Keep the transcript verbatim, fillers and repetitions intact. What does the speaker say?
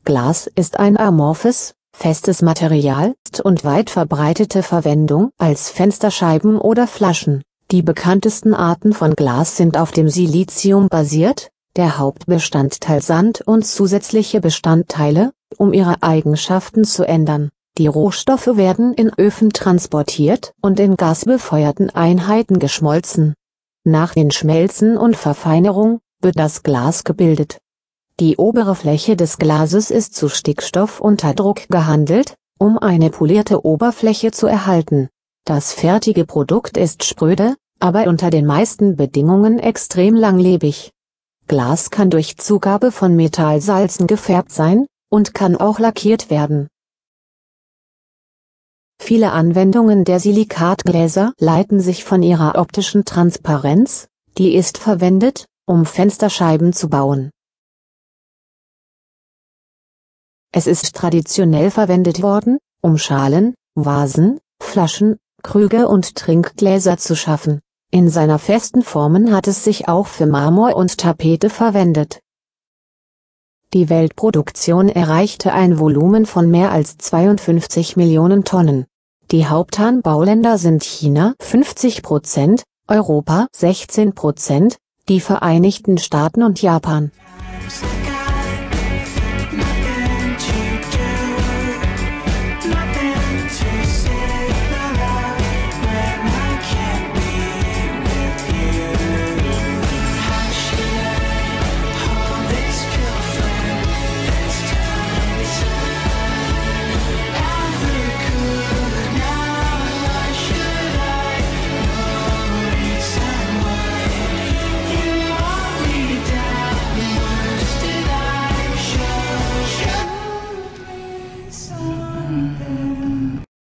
Glas ist ein amorphes, festes Material und weit verbreitete Verwendung als Fensterscheiben oder Flaschen. Die bekanntesten Arten von Glas sind auf dem Silizium basiert, der Hauptbestandteil Sand und zusätzliche Bestandteile, um ihre Eigenschaften zu ändern. Die Rohstoffe werden in Öfen transportiert und in gasbefeuerten Einheiten geschmolzen. Nach den Schmelzen und Verfeinerung wird das Glas gebildet. Die obere Fläche des Glases ist zu Stickstoffunterdruck gehandelt, um eine polierte Oberfläche zu erhalten. Das fertige Produkt ist spröde, aber unter den meisten Bedingungen extrem langlebig. Glas kann durch Zugabe von Metallsalzen gefärbt sein, und kann auch lackiert werden. Viele Anwendungen der Silikatgläser leiten sich von ihrer optischen Transparenz, die ist verwendet, um Fensterscheiben zu bauen. Es ist traditionell verwendet worden, um Schalen, Vasen, Flaschen, Krüge und Trinkgläser zu schaffen. In seiner festen Formen hat es sich auch für Marmor und Tapete verwendet. Die Weltproduktion erreichte ein Volumen von mehr als zweiundfünfzig Millionen Tonnen. Die Hauptanbauländer sind China fünfzig Prozent, Europa sechzehn Prozent, die Vereinigten Staaten und Japan.